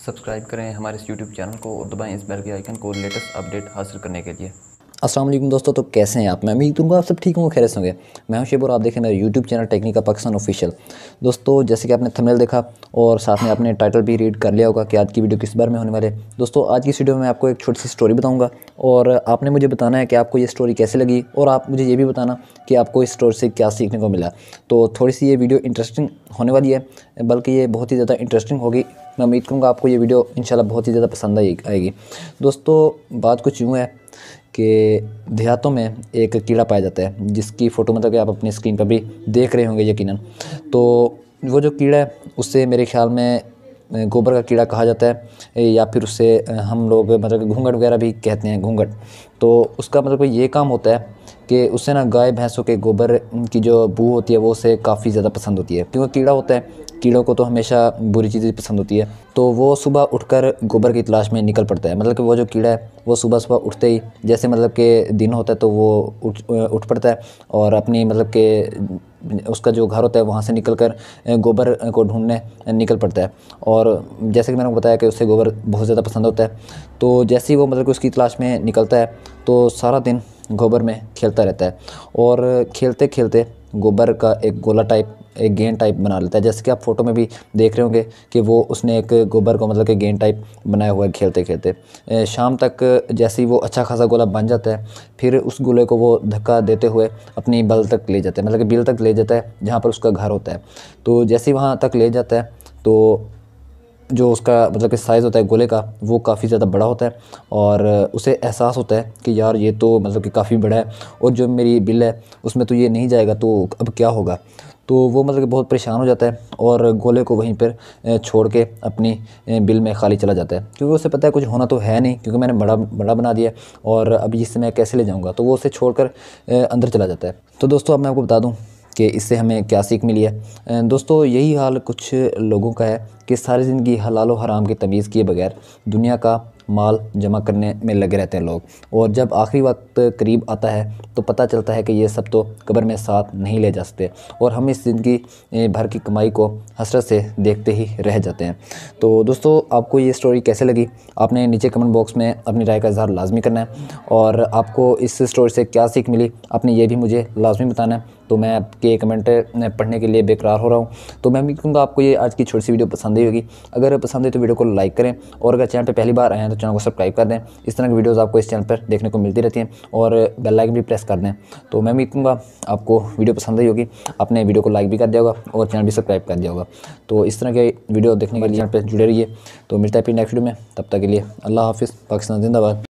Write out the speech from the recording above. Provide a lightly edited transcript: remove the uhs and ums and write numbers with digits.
Subscribe करें हमारे इस यूट्यूब चैनल को और दबाएं इस बेल के आइकन को लेटेस्ट अपडेट हासिल करने के लिए। अस्सलाम वालेकुम दोस्तों, तो कैसे हैं आप? मैं उम्मीद करूँगा आप सब ठीक होंगे, खैरियत से होंगे। मैं हूं शेब और आप देखें मेरा YouTube channel Technica Pakistan official. दोस्तों, जैसे कि आपने थंबनेल देखा और साथ में आपने टाइटल भी रीड कर लिया होगा कि आज की वीडियो किस बारे में होने वाले। दोस्तों, आज की इस वीडियो में मैं आपको एक छोटी सी स्टोरी बताऊँगा और आपने मुझे बताना है कि आपको ये स्टोरी कैसे लगी और आप मुझे ये भी बताना कि आपको इस स्टोरी से क्या सीखने को मिला। तो थोड़ी सी ये वीडियो इंटरेस्टिंग होने वाली है, बल्कि ये बहुत ही ज़्यादा इंटरेस्टिंग होगी। मैं उम्मीद करूँगा आपको ये वीडियो इंशाल्लाह बहुत ही ज़्यादा पसंद आएगी। दोस्तों, बात कुछ यूँ है कि देहातों में एक कीड़ा पाया जाता है जिसकी फ़ोटो मतलब कि आप अपनी स्क्रीन पर भी देख रहे होंगे यकीनन। तो वो जो कीड़ा है उससे मेरे ख़्याल में गोबर का कीड़ा कहा जाता है, या फिर उससे हम लोग मतलब कि घूंघट वगैरह भी कहते हैं, घूंघट। तो उसका मतलब कि ये काम होता है कि उससे ना गाय भैंसों के गोबर की जो बू होती है वो उसे काफ़ी ज़्यादा पसंद होती है, क्योंकि कीड़ा होता है, कीड़ों को तो हमेशा बुरी चीज़ें पसंद होती है। तो वो सुबह उठकर गोबर की तलाश में निकल पड़ता है। मतलब कि वो जो कीड़ा है वो सुबह सुबह उठते ही, जैसे मतलब कि दिन होता है तो वो उठ पड़ता है और अपनी मतलब कि उसका जो घर होता है वहाँ से निकलकर गोबर को ढूंढने निकल पड़ता है। और जैसे कि मैंने बताया कि उससे गोबर बहुत ज़्यादा पसंद होता है। तो जैसे ही वो मतलब कि उसकी तलाश में निकलता है तो सारा दिन गोबर में खेलता रहता है और खेलते खेलते गोबर का एक गोला टाइप, एक गेंद टाइप बना लेता है। जैसे कि आप फ़ोटो में भी देख रहे होंगे कि वो उसने एक गोबर को मतलब कि गेंद टाइप बनाया हुआ है खेलते खेलते। शाम तक जैसे ही वो अच्छा खासा गोला बन जाता है, फिर उस गोले को वो धक्का देते हुए अपनी बल तक ले जाता है, मतलब कि बिल तक ले जाता है जहाँ पर उसका घर होता है। तो जैसे ही वहाँ तक ले जाता है तो जो उसका मतलब कि साइज़ होता है गोले का वो काफ़ी ज़्यादा बड़ा होता है और उसे एहसास होता है कि यार ये तो मतलब कि काफ़ी बड़ा है और जो मेरी बिल है उसमें तो ये नहीं जाएगा, तो अब क्या होगा। तो वो मतलब कि बहुत परेशान हो जाता है और गोले को वहीं पर छोड़ के अपनी बिल में खाली चला जाता है, क्योंकि उसे पता है कुछ होना तो है नहीं, क्योंकि मैंने बड़ा बड़ा बना दिया और अब इससे मैं कैसे ले जाऊँगा। तो वो उसे छोड़कर अंदर चला जाता है। तो दोस्तों, अब मैं आपको बता दूँ कि इससे हमें क्या सीख मिली है। दोस्तों, यही हाल कुछ लोगों का है कि सारी ज़िंदगी हलाल और हराम की तमीज़ किए बगैर दुनिया का माल जमा करने में लगे रहते हैं लोग, और जब आखिरी वक्त करीब आता है तो पता चलता है कि ये सब तो कब्र में साथ नहीं ले जा सकते और हम इस ज़िंदगी भर की कमाई को हसरत से देखते ही रह जाते हैं। तो दोस्तों, आपको ये स्टोरी कैसे लगी? आपने नीचे कमेंट बॉक्स में अपनी राय का इज़हार लाजमी करना है और आपको इस स्टोरी से क्या सीख मिली आपने ये भी मुझे लाजमी बताना है। तो मैं आपके कमेंट पढ़ने के लिए बेकरार हो रहा हूँ। तो मैं उम्मीद करूँगा आपको ये आज की छोटी सी वीडियो पसंद आई होगी। अगर पसंद है तो वीडियो को लाइक करें और अगर चैनल पे पहली बार आए हैं तो चैनल को सब्सक्राइब कर दें। इस तरह की वीडियोस आपको इस चैनल पर देखने को मिलती रहती हैं और बेल आइकन भी प्रेस कर दें। तो मैं उम्मीद करूँगा आपको वीडियो पसंद आई होगी। आपने वीडियो को लाइक भी कर दिया होगा और चैनल भी सब्सक्राइब कर दिया होगा। तो इस तरह के वीडियो देखने के लिए चैनल पर जुड़े रहिए। तो मिलता है फिर नेक्स्ट वीडियो में, तब तक के लिए अल्लाह हाफिज़। पाकिस्तान जिंदाबाद।